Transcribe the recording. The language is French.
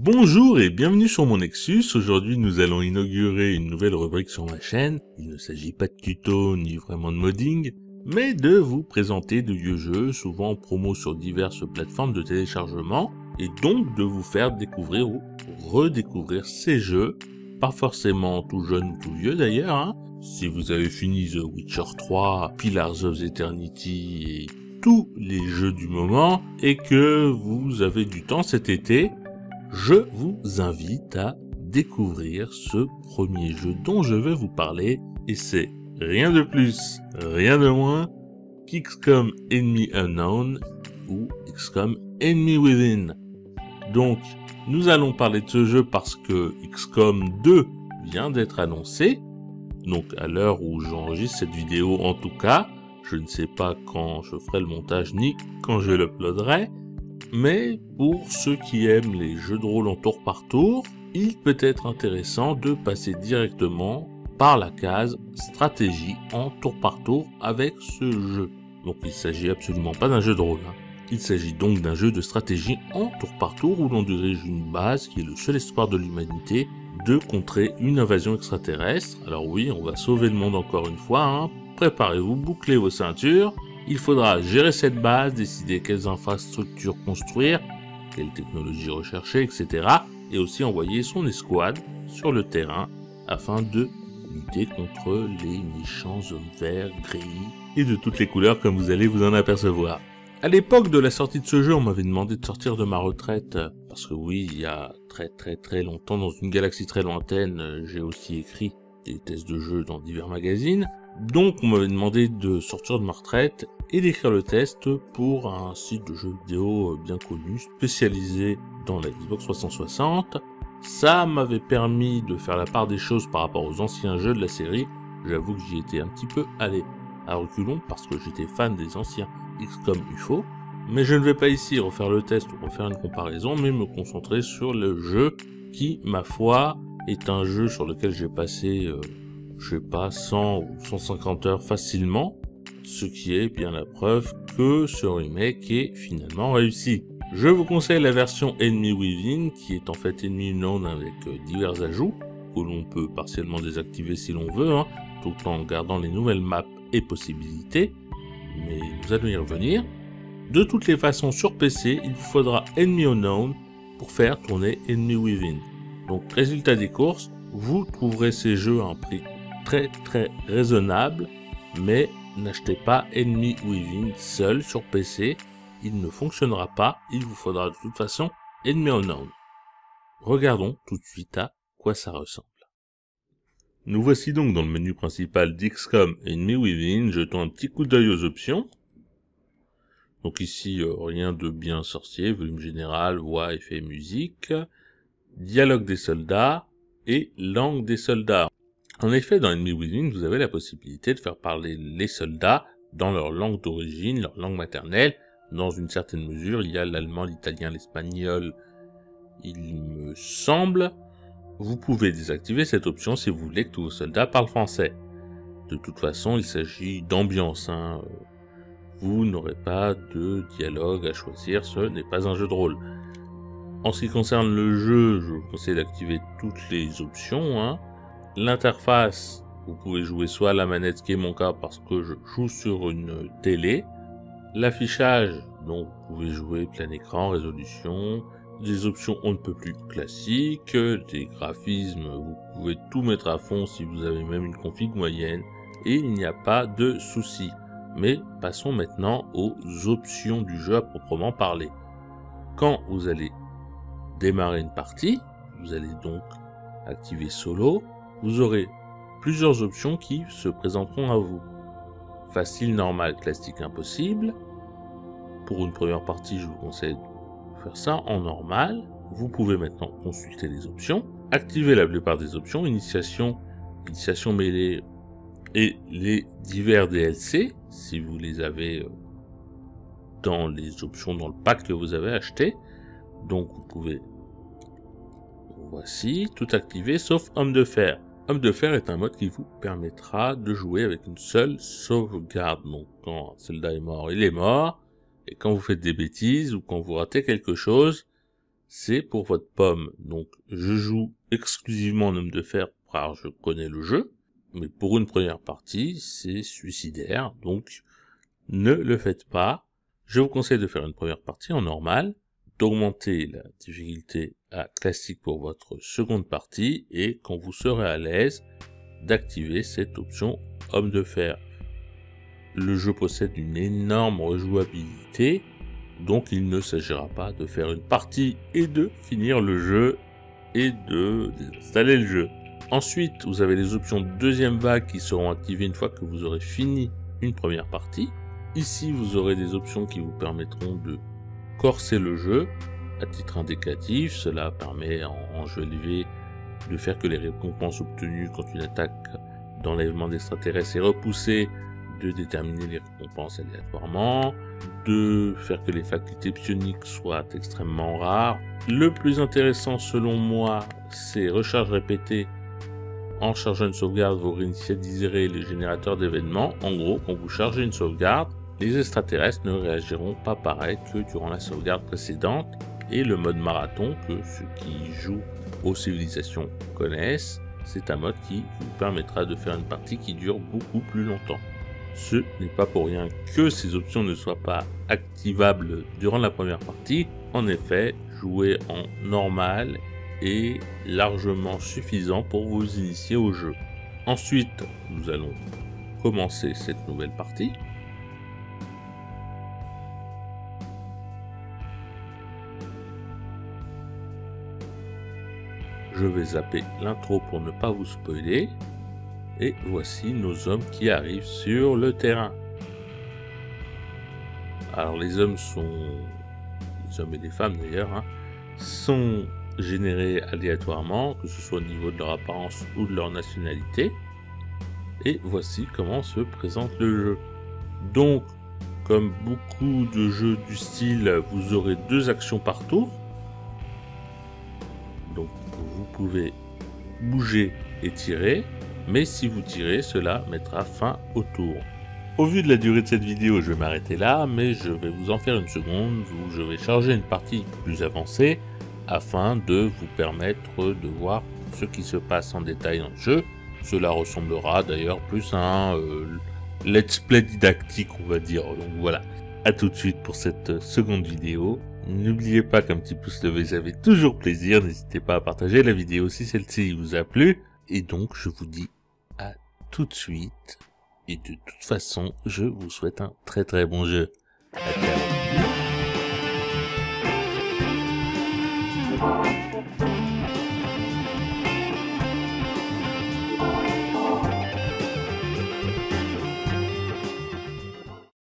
Bonjour et bienvenue sur mon Nexus. Aujourd'hui nous allons inaugurer une nouvelle rubrique sur ma chaîne. Il ne s'agit pas de tuto ni vraiment de modding, mais de vous présenter de vieux jeux, souvent en promo sur diverses plateformes de téléchargement, et donc de vous faire découvrir ou redécouvrir ces jeux, pas forcément tout jeune ou tout vieux d'ailleurs, hein. Si vous avez fini The Witcher 3, Pillars of Eternity et tous les jeux du moment, et que vous avez du temps cet été, je vous invite à découvrir ce premier jeu dont je vais vous parler, et c'est rien de plus, rien de moins qu'XCOM Enemy Unknown ou XCOM Enemy Within. Donc, nous allons parler de ce jeu parce que XCOM 2 vient d'être annoncé, donc à l'heure où j'enregistre cette vidéo en tout cas, je ne sais pas quand je ferai le montage ni quand je l'uploaderai, mais pour ceux qui aiment les jeux de rôle en tour par tour, il peut être intéressant de passer directement par la case stratégie en tour par tour avec ce jeu. Donc il ne s'agit absolument pas d'un jeu de rôle, hein. Il s'agit donc d'un jeu de stratégie en tour par tour où l'on dirige une base qui est le seul espoir de l'humanité de contrer une invasion extraterrestre. Alors oui, on va sauver le monde encore une fois, hein. Préparez-vous, bouclez vos ceintures. Il faudra gérer cette base, décider quelles infrastructures construire, quelles technologies rechercher, etc. Et aussi envoyer son escouade sur le terrain afin de lutter contre les méchants hommes verts, gris et de toutes les couleurs comme vous allez vous en apercevoir. À l'époque de la sortie de ce jeu, on m'avait demandé de sortir de ma retraite, parce que oui, il y a très longtemps, dans une galaxie très lointaine, j'ai aussi écrit des tests de jeux dans divers magazines. Donc on m'avait demandé de sortir de ma retraite et d'écrire le test pour un site de jeux vidéo bien connu, spécialisé dans la Xbox 360. Ça m'avait permis de faire la part des choses par rapport aux anciens jeux de la série. J'avoue que j'y étais un petit peu allé à reculons parce que j'étais fan des anciens XCOM UFO. Mais je ne vais pas ici refaire le test ou refaire une comparaison, mais me concentrer sur le jeu qui, ma foi, est un jeu sur lequel j'ai passé... je sais pas, 100 ou 150 heures facilement, ce qui est bien la preuve que ce remake est finalement réussi. Je vous conseille la version Enemy Within, qui est en fait Enemy Unknown avec divers ajouts, que l'on peut partiellement désactiver si l'on veut, hein, tout en gardant les nouvelles maps et possibilités, mais nous allons y revenir. De toutes les façons, sur PC, il vous faudra Enemy Unknown pour faire tourner Enemy Within. Donc, résultat des courses, vous trouverez ces jeux à un prix très raisonnable, mais n'achetez pas Enemy Within seul sur PC, il ne fonctionnera pas, il vous faudra de toute façon Enemy Unknown. Regardons tout de suite à quoi ça ressemble. Nous voici donc dans le menu principal d'XCOM Enemy Within, jetons un petit coup d'œil aux options. Donc ici, rien de bien sorcier, volume général, voix, effets, musique, dialogue des soldats et langue des soldats. En effet, dans Enemy Within, vous avez la possibilité de faire parler les soldats dans leur langue d'origine, leur langue maternelle. Dans une certaine mesure, il y a l'allemand, l'italien, l'espagnol, il me semble. Vous pouvez désactiver cette option si vous voulez que tous vos soldats parlent français. De toute façon, il s'agit d'ambiance, hein. Vous n'aurez pas de dialogue à choisir, ce n'est pas un jeu de rôle. En ce qui concerne le jeu, je vous conseille d'activer toutes les options, hein. L'interface, vous pouvez jouer soit à la manette, ce qui est mon cas parce que je joue sur une télé. L'affichage, donc vous pouvez jouer plein écran, résolution, des options on ne peut plus classiques, des graphismes, vous pouvez tout mettre à fond si vous avez même une config moyenne, et il n'y a pas de souci. Mais passons maintenant aux options du jeu à proprement parler. Quand vous allez démarrer une partie, vous allez donc activer solo, vous aurez plusieurs options qui se présenteront à vous. Facile, normal, classique, impossible. Pour une première partie, je vous conseille de faire ça en normal. Vous pouvez maintenant consulter les options, activer la plupart des options, initiation mêlée et les divers DLC, si vous les avez dans les options dans le pack que vous avez acheté. Donc vous pouvez, voici, tout activer sauf Homme de Fer. Homme de Fer est un mode qui vous permettra de jouer avec une seule sauvegarde. Donc quand un soldat est mort, il est mort. Et quand vous faites des bêtises ou quand vous ratez quelque chose, c'est pour votre pomme. Donc je joue exclusivement en homme de fer car je connais le jeu, mais pour une première partie, c'est suicidaire, donc ne le faites pas. Je vous conseille de faire une première partie en normal, d'augmenter la difficulté à classique pour votre seconde partie, et quand vous serez à l'aise, d'activer cette option homme de fer. Le jeu possède une énorme rejouabilité, donc il ne s'agira pas de faire une partie et de finir le jeu et de désinstaller le jeu. Ensuite, vous avez les options deuxième vague qui seront activées une fois que vous aurez fini une première partie. Ici, vous aurez des options qui vous permettront de corser le jeu. À titre indicatif, cela permet en jeu élevé de faire que les récompenses obtenues quand une attaque d'enlèvement d'extraterrestres est repoussée, de déterminer les récompenses aléatoirement, de faire que les facultés psioniques soient extrêmement rares. Le plus intéressant selon moi, c'est recharge répétée. En chargeant une sauvegarde, vous réinitialiserez les générateurs d'événements. En gros, quand vous chargez une sauvegarde, les extraterrestres ne réagiront pas pareil que durant la sauvegarde précédente. Et le mode marathon, que ceux qui jouent aux civilisations connaissent, c'est un mode qui vous permettra de faire une partie qui dure beaucoup plus longtemps. Ce n'est pas pour rien que ces options ne soient pas activables durant la première partie. En effet, jouer en normal est largement suffisant pour vous initier au jeu. Ensuite, nous allons commencer cette nouvelle partie. Je vais zapper l'intro pour ne pas vous spoiler. Et voici nos hommes qui arrivent sur le terrain. Alors les hommes et les femmes d'ailleurs, sont générés aléatoirement, que ce soit au niveau de leur apparence ou de leur nationalité. Et voici comment se présente le jeu. Donc, comme beaucoup de jeux du style, vous aurez 2 actions par tour. Donc vous pouvez bouger et tirer. Mais si vous tirez, cela mettra fin au tour. Au vu de la durée de cette vidéo, je vais m'arrêter là, mais je vais vous en faire une seconde où je vais charger une partie plus avancée afin de vous permettre de voir ce qui se passe en détail dans le jeu. Cela ressemblera d'ailleurs plus à un let's play didactique, on va dire. Donc voilà, à tout de suite pour cette seconde vidéo. N'oubliez pas qu'un petit pouce levé, ça fait toujours plaisir. N'hésitez pas à partager la vidéo si celle-ci vous a plu. Et donc, je vous dis à tout de suite. Et de toute façon, je vous souhaite un très très bon jeu. À bientôt.